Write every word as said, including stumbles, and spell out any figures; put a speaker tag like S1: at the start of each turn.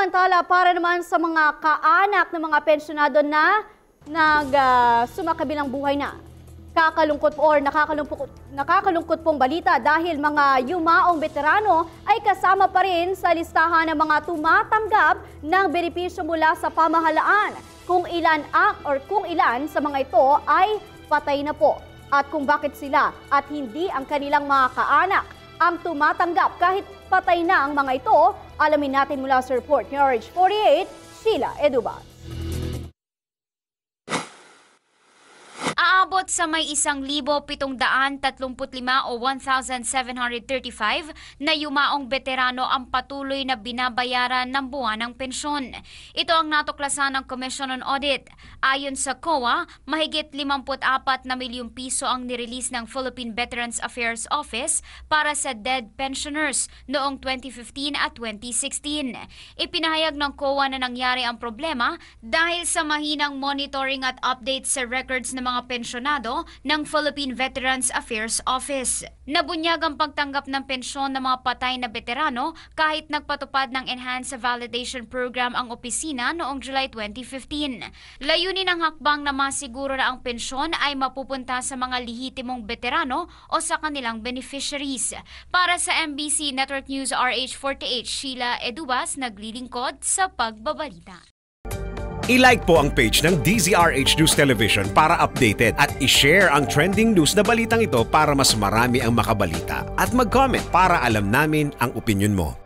S1: Samantala, para naman sa mga kaanak ng mga pensyonado na nag uh, sumakabilang buhay na, kakalungkot or nakakalungkot, nakakalungkot pong balita dahil mga yumaong veterano ay kasama pa rin sa listahan ng mga tumatanggap ng benepisyo mula sa pamahalaan. Kung ilan ang or kung ilan sa mga ito ay patay na po at kung bakit sila at hindi ang kanilang mga kaanak ang tumatanggap kahit patay na ang mga ito, alamin natin mula sa report ni R H forty-eight, Sheila Edubas.
S2: Aabot sa may isang libo pitong daan tatlumput lima o one thousand seven hundred thirty-five na yumaong veterano ang patuloy na binabayaran ng buwanang pensyon. Ito ang natuklasan ng Commission on Audit. Ayon sa C O A, mahigit limampu't apat na milyong piso ang nirelease ng Philippine Veterans Affairs Office para sa dead pensioners noong twenty fifteen at twenty sixteen. Ipinahayag ng C O A na nangyari ang problema dahil sa mahinang monitoring at update sa records ng mga pensyonado ng Philippine Veterans Affairs Office. Nabunyag ang pagtanggap ng pensyon ng mga patay na veterano kahit nagpatupad ng Enhanced Validation Program ang opisina noong July twenty fifteen. Layunin ng hakbang na masiguro na ang pensyon ay mapupunta sa mga lehitimong veterano o sa kanilang beneficiaries. Para sa M B C Network News R H forty-eight, Sheila Edubas, naglilingkod sa pagbabalita.
S3: I-like po ang page ng D Z R H News Television para updated at i-share ang trending news na balitang ito para mas marami ang makabalita. At mag-comment para alam namin ang opinion mo.